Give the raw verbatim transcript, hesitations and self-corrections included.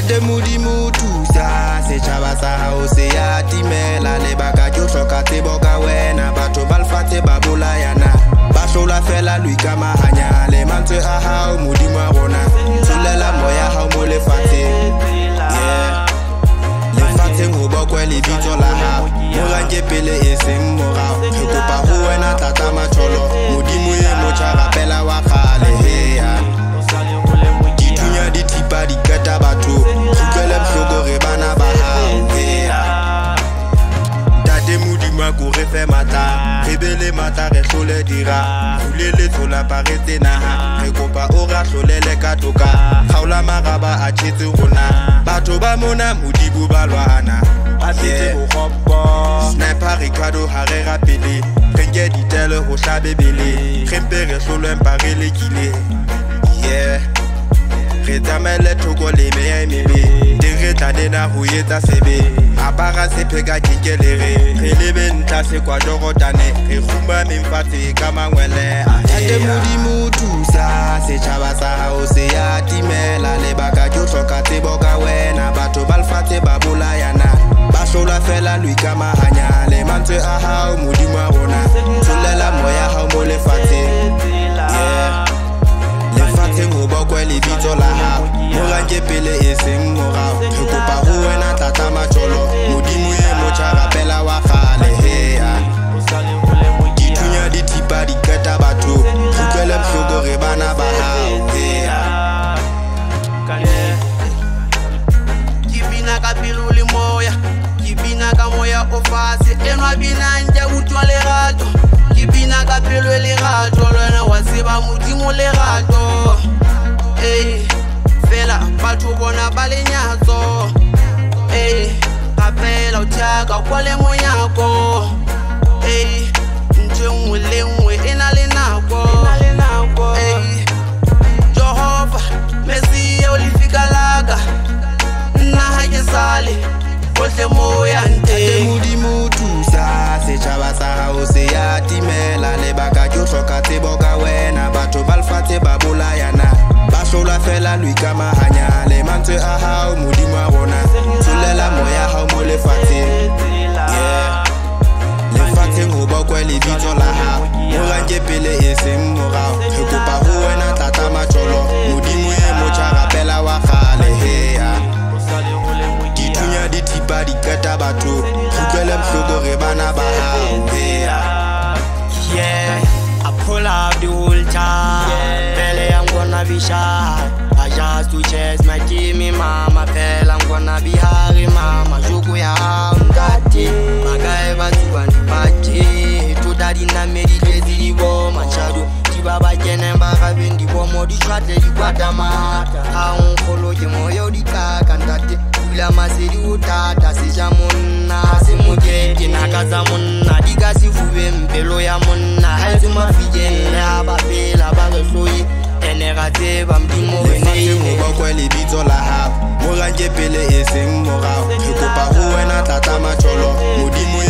Tate modimo thusa setšhaba sa hao se ya timela lebaka ke o hloka tsebo ka wena batho ba lefatshe ba bolayana ba hlola fela lo ikamahanya le mantswe a hao modimo a rona tsholela moya hao mo lefatsheng yeah lefatsheng ho bokwe lebitso la hao mo ranke pele e seng morao re kopa ho wena tata matsholo modimo e motjha rapela wa kgale heya dithunya di thipa di keta batho utlwele bohloko re bana ba hao heya tate modimo a ko re fe matla re be le matla re hlole dira hule letsola paretse naha re kopa o ra hlolele ka toka kgaola maraba a tshetse rona batho ba mona modimo ba lwana a tsetse go gopo sniper Ricardo ha re rapele re nke ditele ho hlabebele re mpe re hlolwe mpa re lekile yeah re tsamele thoko le meya emebe teng re tla nena ho etsa sebe apara sepheka kekelere re lebe ntla sekwa jorotane re khumba memfatse ka mangwele ate modimo thusa setšhaba sa hao se ya timela lebaka ke o hloka tsebo ka wena batho ba lefatshe ba bolayana ba hlola fela lo ikamahanya le mantswe a hao modimo a rona tsholela moya hao mo lefatsheng yeah lefatsheng ho bokwe lebitso la hao mo ranke pele e seng morao re kopa ho wena tata matsholo modimo e motjha rapela wa kgale heya dithunya di thipa di keta batho utlwele bohloko re bana ba hao heya ke bina ka pelo le moya ke bina ka moya o fatshe enwa bina ntja utlwa lerato ke bina ka pelo le lerato lwena wa tseba modimo lerato eh fela batho bona ba lenyatso eh kapela uthaka kwa le monyako eh ntwe le nngwe ena le nako eh Jehova Messi o lifika laka nna ha ke sale ohle moya nte modimo thusa setšhaba sa hao se ya timela lebaka ke o hloka tsebo ka wena batho ba lefatshe ba bolayana ba hlola fela lo ikamahanya le mantswe a hao modimo a rona tsholela moya hao mo lefatsheng yeah lefatsheng ho bokwe lebitso la hao mo ranke pele e seng morao re kopa ho wena tata matsholo modimo e motjha rapela wa kgale heya dithunya di thipa di keta batho utlwele bohloko re bana ba hao heya yeah I pull up the whole time yeah. Pele I'm gonna be shy I just to chase my team mama Pele I'm gonna be hurry mama Joko ya ngati Magae batu bandi bati To daddy na meri lezi di bo machado Tibaba kene mbaka bendi bo mo di chwate di kwa damata Haon kolo je moyo di kakandate Ula maseri utata Sija muna Se mujeti nakaza muna Diga si fuwe mpelo ya muna Hazi mafijene Ababela bagesoi Enerate bamdimo lefatsheng ho bokwe lebitso la hao mo ranke pele e seng morao re kopa ho wena tata matsholo modimo